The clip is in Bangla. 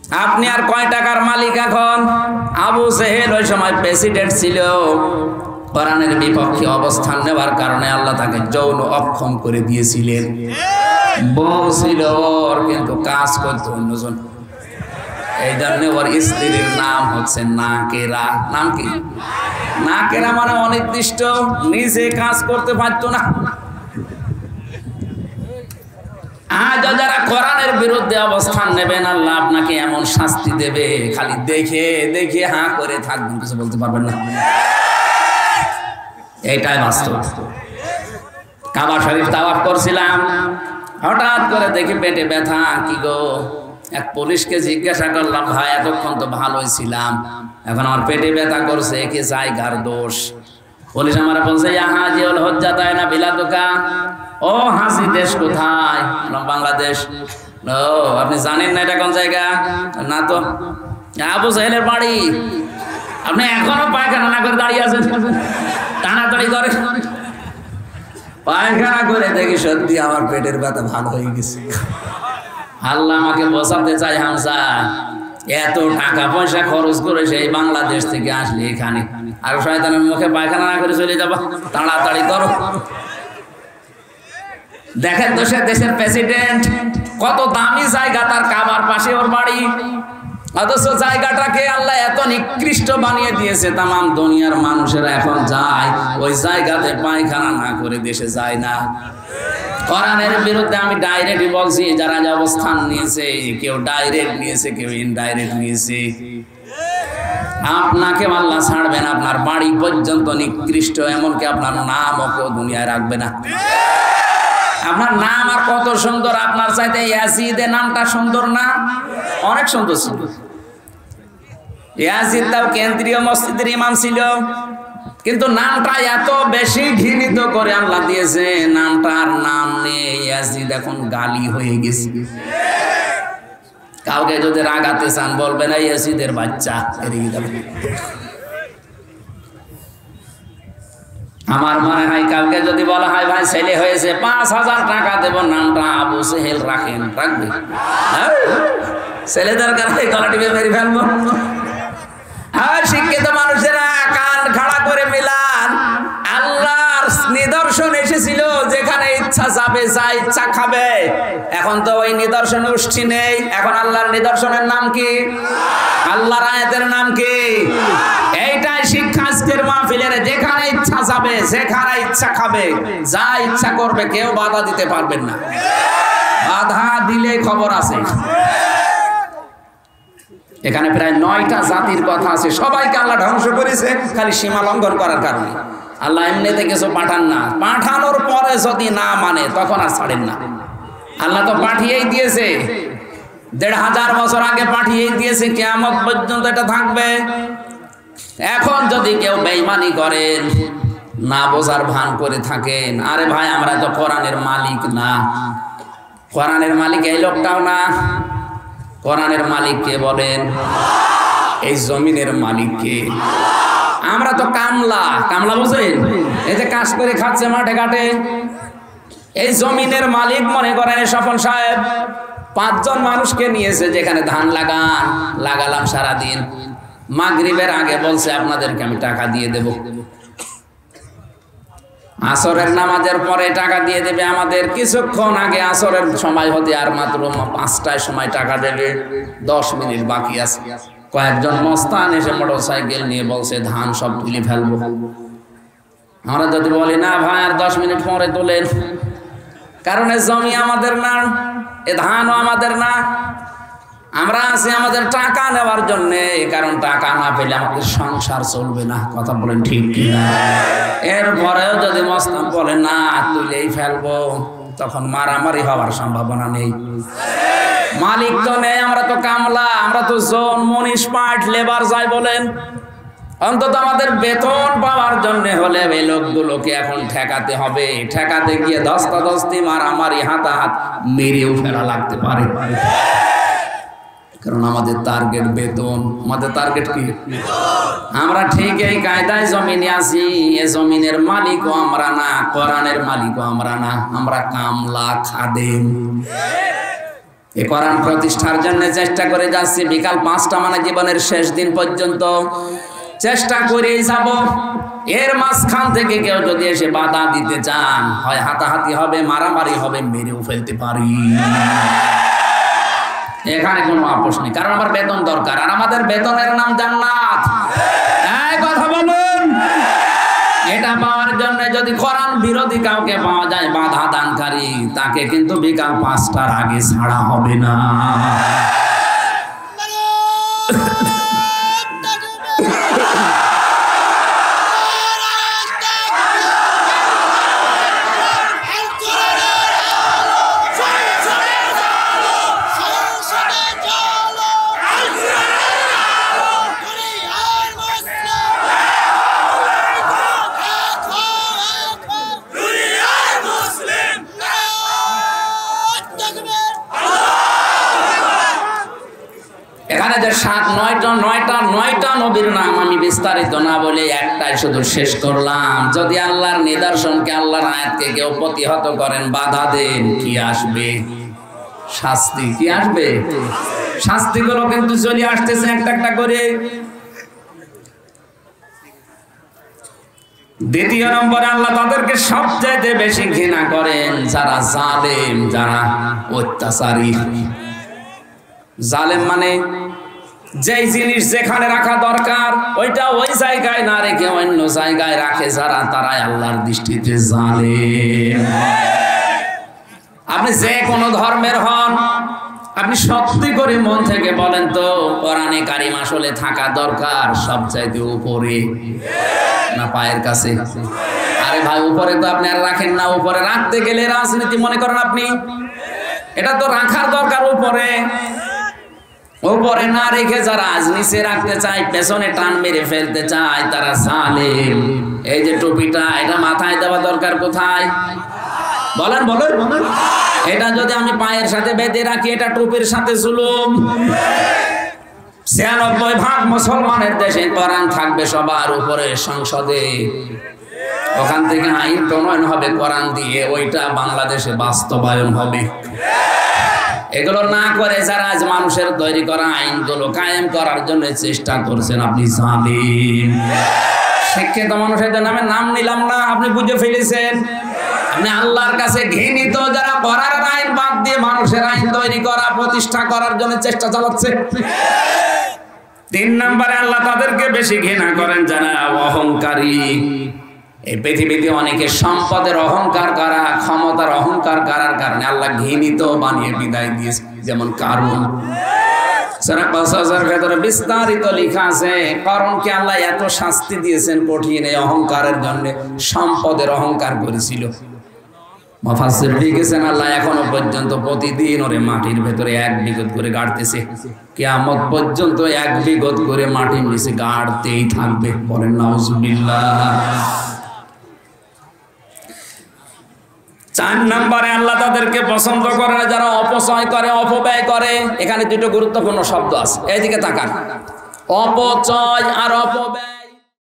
আপনি আর কয় টাকার মালিক এখন? আবু জেহেল ওই সময় প্রেসিডেন্ট ছিল, কোরআনের বিপক্ষে অবস্থান নেওয়ার কারণে আল্লাহ তাকে যৌন অক্ষম করে দিয়েছিলেন। বউ ছিল ওর, কিন্তু কাজ করতো অন্যজন। এই জন্য ওর স্ত্রীর নাম হচ্ছে নাকেরা। নাম কি? নাকেরা মানে অনির্দিষ্ট, নিজে কাজ করতে পারতো না। আজ যারা কোরআনের বিরুদ্ধে অবস্থান নেবেন, আল্লাহ আপনাকে এমন শাস্তি দেবে, খালি দেখে দেখে হাঁ করে থাকবেন, কিছু বলতে পারবেন না। এইটাই বাস্তব। কাবা শরীফ তাওয়াফ করছিলাম, হঠাৎ করে দেখি পেটে ব্যথা। কি গো? এক পুলিশকে জিজ্ঞাসা করলাম, ভাই এতক্ষণ তো ভালোই ছিলাম, এখন আমার পেটে ব্যথা করছে, কি জায়গার দোষ? পুলিশ আমার বলছে, হাজি হল হজ্জা তাই না বিলাদুকা। ও হাসি দেশ কোথায়? বাংলাদেশ। ও আপনি জানেন না এটা কোন জায়গা? না তো। আবু জেহেলের বাড়ি। আপনি এখনো পায়খানা না করে দাঁড়িয়ে আছেন, টানাটানি করে। পায়খানা করে দেখি সত্যি আমার পেটের ব্যথা ভালো হয়ে গেছে। আল্লাহ আমাকে বোঝাতে চাই, হামজা এত টাকা পয়সা খরচ করে সেই বাংলাদেশ থেকে আসলে এখানে, আর শয়তানের মুখে পায়খানা না করে চলে যাবা, তাড়াতাড়ি করো। দেখেন তো, সে দেশের প্রেসিডেন্ট, কত দামি জায়গা তার, কাবার পাশে ওর বাড়ি, অথচ জায়গাটাকে আল্লাহ এত নিকৃষ্ট বানিয়ে দিয়েছে। তামাম দুনিয়ার মানুষেরা এখন যায় ওই জায়গাতে পায়খানা না করে দেশে যায় না। কোরআনের বিরুদ্ধে আমি ডাইরেক্ট বলছি, যারা যে অবস্থান নিয়েছে, কেউ ডাইরেক্ট নিয়েছে, কেউ ইনডাইরেক্ট নিয়েছে। আপনাকে আল্লাহ ছাড়বেন, আপনার বাড়ি পর্যন্ত নিকৃষ্ট, এমনকি আপনার নামও কেউ দুনিয়ায় রাখবে না। আপনার নাম আর কত সুন্দর, আপনার চাইতে ইয়াজিদের নামটা সুন্দর না? অনেক সুন্দর ছিল। ইয়াজিদ তাও কেন্দ্রীয় মসজিদের ইমাম ছিল, কিন্তু নামটা এত বেশি ঘৃণিত করে আল্লাহ দিয়েছে, নামটার নাম নেই। ইয়াজিদ এখন গালি হয়ে গেছে। কাউকে যদি রাগাতে চান বলবে না ইয়াজিদের বাচ্চা, এদিকে যাবে। আমার মনে হয় কাউকে যদি বলা হয় ভাই ছেলে হয়েছে ৫,০০০ টাকা দেব, নামটা আবু জেহেল রাখেন, রাখবে? ছেলেদের কাছে গলা টিপে মেরে ফেলবো। আর শিক্ষিত মানুষেরা কান খাড়া করে মিলান। আল্লাহর নিদর্শন এসেছিল, যেখানে ইচ্ছা যাবে, যা ইচ্ছা খাবে। এখন তো ওই নিদর্শন উষ্ঠি নেই। এখন আল্লাহর নিদর্শনের নাম কি? আল্লাহর আয়াতের নাম কি? এইটাই শিক্ষা আজকের মাহফিলের। যেখানে ইচ্ছা যাবে, যেখানে ইচ্ছা খাবে, যা ইচ্ছা করবে, কেউ বাধা দিতে পারবেন না। বাধা দিলে খবর আছে। এখানে প্রায় ৯টা জাতির কথা আছে, সবাইকে আল্লাহ ধ্বংস করেছে খালি সীমা লঙ্ঘন করার কারণে। আল্লাহ এমনিতে কিছু পাঠান না, পাঠানোর পরে যদি না মানে তখন আর ছাড়েন না। আল্লাহ তো পাঠিয়েই দিয়েছে, ১৫০০ বছর আগে পাঠিয়েই দিয়েছে, কিয়ামত পর্যন্ত এটা থাকবে। এখন যদি কেউ বেঈমানি করেন, না বোঝার ভান করে থাকেন, আরে ভাই আমরা তো কোরআনের মালিক না। কোরআনের মালিক এই লোকটাও না। কোরআনের মালিক কে বলেন? এই জমিনের মালিক কে? আমরা তো কামলা। কামলা বুঝেন? এই যে কাজ করে খাচ্ছে মাঠে ঘাটে, এই জমিনের মালিক মনে করেন স্বপন সাহেব ৫ জন মানুষকে নিয়েছে, যেখানে ধান লাগালাম সারাদিন, মাগরিবের আগে বলছে আপনাদেরকে আমি টাকা দিয়ে দেব, আসরের নামাজের পরে টাকা দিয়ে দেবে আমাদের। কিছুক্ষণ আগে আসরের সময় হতে আর মাত্র ৫টায় সময় টাকা দেবে, ১০ মিনিট বাকি আছে। কয়েকজন মস্তান এসে মোটরসাইকেল নিয়ে বলছে ধান সব তুলে ফেলবো। আমরা যদি বলি না ভাই আর ১০ মিনিট পরে তোলেন, কারণ এ জমি আমাদের না, এ ধানও আমাদের না। আমরা আছি আমাদের টাকা নেওয়ার জন্য, কারণ টাকা না পেলে আমাদের সংসার চলবে না। কথা বলেন ঠিক কিনা? এরপরেও যদি মস্তান বলে না তুলেই ফেলবো, তখন মারামারি হওয়ার সম্ভাবনা নেই। মালিক তো নেই, আমরা তো কামলা, আমরা তো জন, মনীষ, পাট, লেবার যাই বলেন। অন্তত আমাদের বেতন পাওয়ার জন্য হলে এই লোকগুলোকে এখন ঠেকাতে হবে। ঠেকাতে গিয়ে ধস্তাধস্তি, মারামারি, হাতাহাত, মেরেও ফেলা লাগতে পারে, কারণ আমাদের টার্গেট বেতন। আমাদের টার্গেট কি? আমরা ঠিক এই কায়দায় জমিনে আছি। এ জমিনের মালিকও আমরা না, কোরআনের মালিকও আমরা না, আমরা কামলা, খাদেম। এই কোরআন প্রতিষ্ঠার জন্য চেষ্টা করে যাচ্ছি। বিকাল 5টা মানে জীবনের শেষ দিন পর্যন্ত চেষ্টা করেই যাব। এর মাঝখান থেকে কেউ যদি এসে বাধা দিতে চান, হয় হাতাহাতি হবে, মারামারি হবে, মেরেও ফেলতে পারি। এখানে কোনো আপোষ নেই, কারণ আমার বেতন দরকার, আর আমাদের বেতনের নাম জান্নাত। এই কথা বলুন। এটা পাওয়ার জন্য যদি কোরআন বিরোধী কাউকে পাওয়া যায়, বাধা দানকারী, তাকে কিন্তু বিকাল 5টার আগে ছাড়া হবে না। এখানে যে 9টা নবীর নাম আমি বিস্তারিত না বলে একটাই শুধু শেষ করলাম। যদি আল্লাহর নিদর্শনকে, আল্লাহর আয়াতকে কেউ প্রতিহত করেন, বাধা দেন, কি আসবে? শাস্তি। কি আসবে? শাস্তিগুলো কিন্তু চলে আসতেছে একটা একটা করে। দ্বিতীয় নম্বরে আল্লাহ তাদেরকে সবচেয়ে বেশি ঘৃণা করেন যারা জালেম, যারা অত্যাচারী। জালেম মানে যেই জিনিস যেখানে রাখা দরকার ওইটা ওই জায়গায় না রেখে অন্য জায়গায় রাখে যারা, তারাই আল্লাহর দৃষ্টিতে জালেম। আপনি যে কোনো ধর্মের হন, আপনি সত্যি করে মন থেকে বলেন তো, কোরআনে কারিম আসলে থাকা দরকার সবচাইতে উপরে না পায়ের কাছে? আরে ভাই, উপরে তো আপনি আর রাখেন না। উপরে রাখতে গেলে রাজনীতি মনে করেন আপনি। এটা তো রাখার দরকার উপরে। উপরে না রেখে যারা আজ নিচে রাখতে চায়, পেছনে টান মেরে ফেলতে চায়, তারা জালেম। এই যে টুপিটা, এটা মাথায় দেওয়া দরকার কোথায়? বলেন বলেন। এটা যদি আমি পায়ের সাথে বেঁধে রাখি, এটা টুপির সাথে জুলুম। 96% মুসলমানের দেশে কোরআন থাকবে সবার উপরে, সংসদে। ওখান থেকে আইন প্রণয়ন হবে কোরআন দিয়ে, ওইটা বাংলাদেশে বাস্তবায়ন হবে। এগুলো না করে যারা আজ মানুষের তৈরি করা আইনগুলো কায়েম করার জন্য চেষ্টা করছেন, আপনি জালিম। শিক্ষিত মানুষের নামে নাম নিলাম না, আপনি বুঝে ফেলেছেন। আপনি আল্লাহর কাছে ঘৃণিত যারা করার আইন বাদ দিয়ে মানুষের আইন তৈরি করা, প্রতিষ্ঠা করার জন্য চেষ্টা চালাচ্ছে। 3 নম্বরে আল্লাহ তাদেরকে বেশি ঘৃণা করেন যারা অহংকারী। এই পৃথিবীতে অনেকে সম্পদের অহংকার করা, ক্ষমতার অহংকার করার কারণে আল্লাহ ঘৃণিত বানিয়ে বিদায় দিয়েছে, যেমন কারুন। সূরা কাসাসের ভেতরে বিস্তারিত লেখা আছে কারুনকে আল্লাহ এত শাস্তি দিয়েছেন কঠিন, এই অহংকারের জন্য। সম্পদের অহংকার করেছিল। মুফাসসির লিখেছেন আল্লাহ এখনো পর্যন্ত প্রতিদিন ওরে মাটির ভেতরে 1 বিঘত করে গাড়তেছে। কিয়ামত পর্যন্ত 1 বিঘত করে মাটির নিচে গাড়তেই থাকবে। বলেন নাউজুবিল্লাহ। 4 নম্বরে আল্লাহ তাদেরকে পছন্দ করে না যারা অপচয় করে, অপব্যয় করে। এখানে 2টো গুরুত্বপূর্ণ শব্দ আছে, এইদিকে তাকান। অপচয় আর অপব্যয়।